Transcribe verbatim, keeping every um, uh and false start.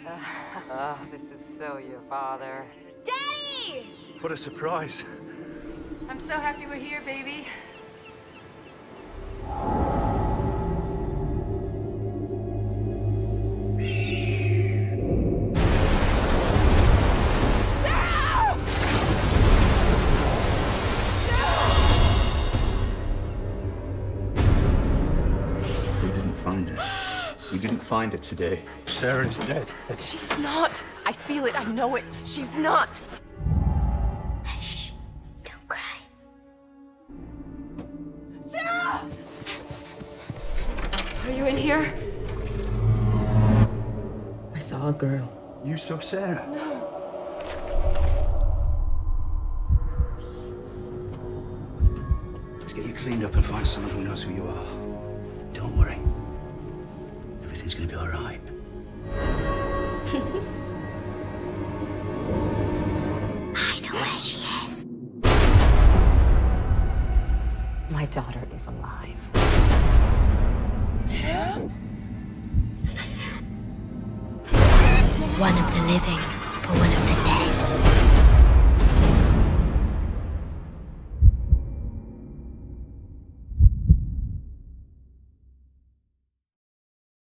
Oh, this is so your father. Daddy! What a surprise. I'm so happy we're here, baby. We didn't find her. We didn't find her today. Sarah is dead. She's not. I feel it. I know it. She's not. Hush. Don't cry. Sarah! Are you in here? I saw a girl. You saw Sarah? No. Let's get you cleaned up and find someone who knows who you are. Don't worry. Everything's gonna be all right. I know where she is. My daughter is alive. Still? Is that you? One of the living.